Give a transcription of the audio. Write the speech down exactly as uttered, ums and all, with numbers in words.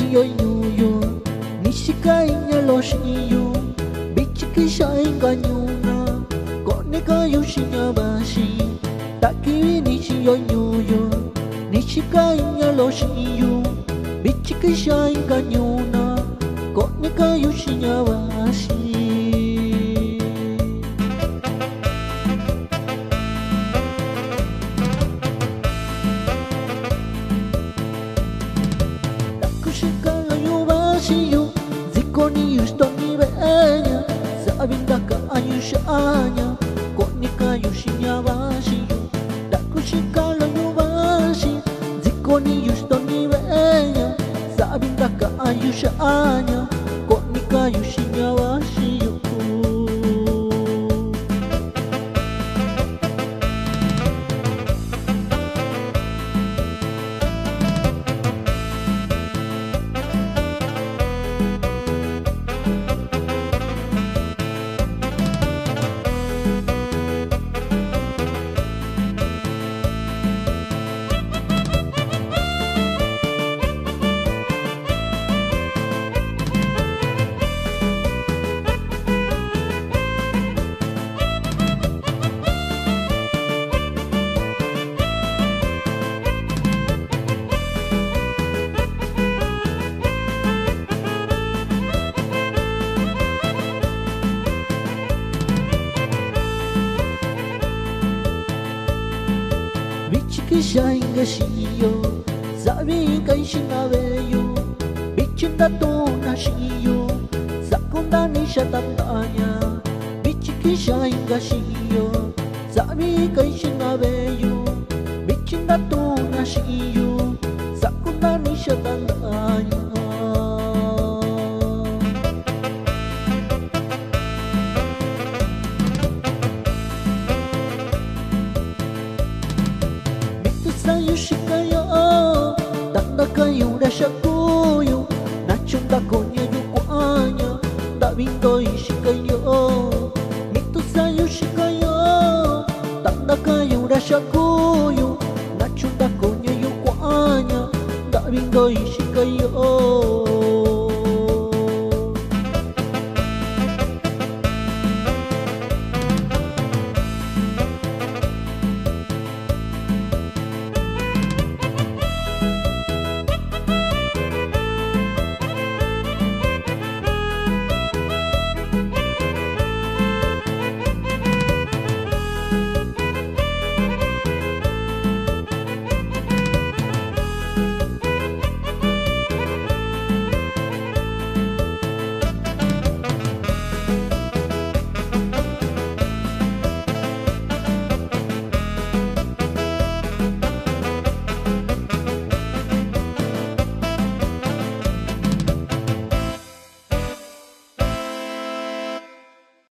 yo yo yo Nishikainya lo shiyo Bichiki shainga nyuna Koneka yoshinya bashi Takiwi nishi yo yo yo Nishikainya lo shiyo Bichiki shainga nyuna Koneka yoshinya bashi Ziko ni yusto ni beenya Sabindaka ayushanya Konika yushinya bashiyo Dakushikala yubashi Ziko ni yusto ni beenya Sabindaka ayushanya Konika yushinya bashiyo Kishainga shiyo Zabi kaishina beyo Bichinda tona shiyo Zakunda nisha tandanya Bichi kishainga shiyo Zabi kaishina beyo Bichinda tona shiyo Zakunda nisha tandanya Yushikayo, tanda kayo da shakuyo, nachunda konya yukwanya, dabindo ishikayo. Mito sa yushikayo, tanda kayo da shakuyo, nachunda konya yukwanya, dabindo ishikayo.